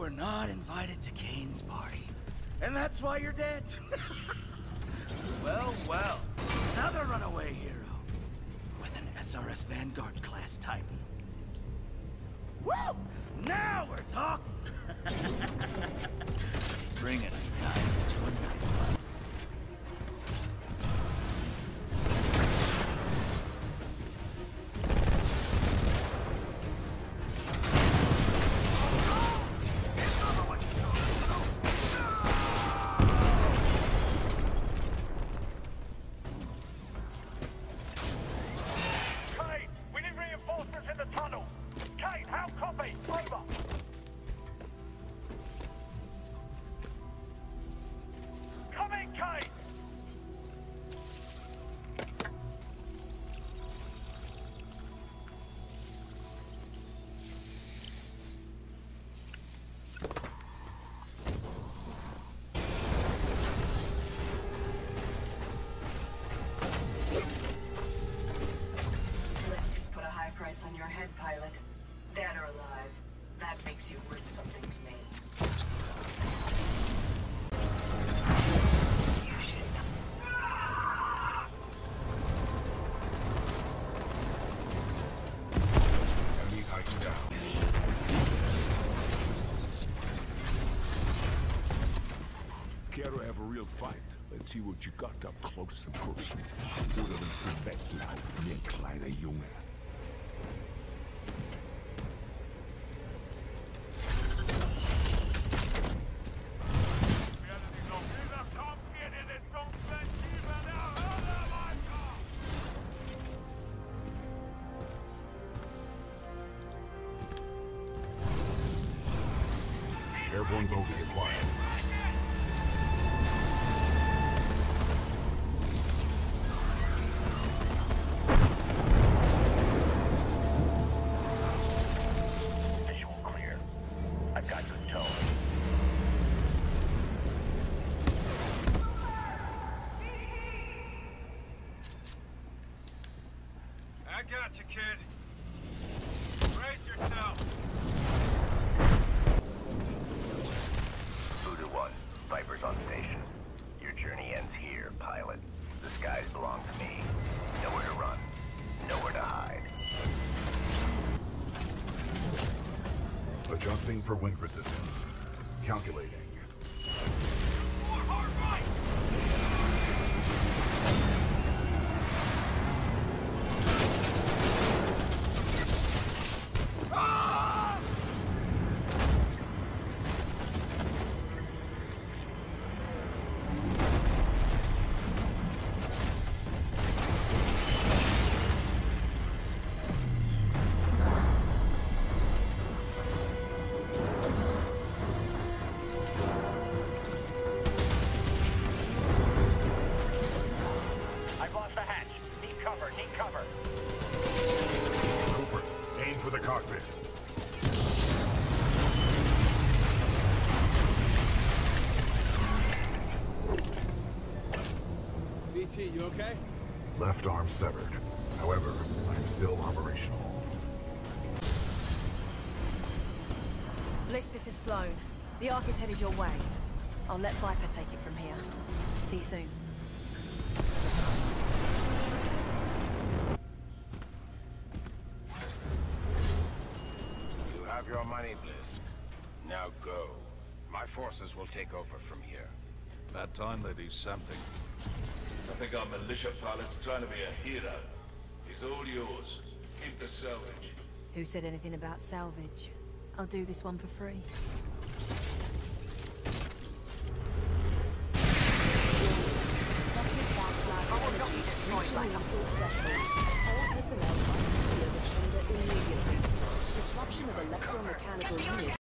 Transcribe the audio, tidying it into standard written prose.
were not invited to Kane's party. And that's why you're dead. Well, well. Another runaway hero. With an SRS Vanguard class Titan. Woo! Now we're talking! Bringing a knife to a knife. On your head, pilot. Dead or alive, that makes you worth something to me. You should know. Enemy Titan down. Care to have a real fight? Let's see what you got up close and personal. Oder willst du weglaufen, ihr kleiner Junge? Airborne boat acquired. Visual clear. I've got you in tow. I got you, kid. Brace yourself. Viper's on station. Your journey ends here, pilot. The skies belong to me. Nowhere to run. Nowhere to hide. Adjusting for wind resistance. Calculating. More hard right! Cooper, aim for the cockpit. BT, you okay? Left arm severed. However, I'm still operational. Bliss, this is Sloan. The Ark is headed your way. I'll let Viper take it from here. See you soon. You have your money, Bliss. Now go. My forces will take over from here. About time they do something. I think our militia pilot's trying to be a hero. He's all yours. Keep the salvage. Who said anything about salvage? I'll do this one for free. Disruption of electromechanical units.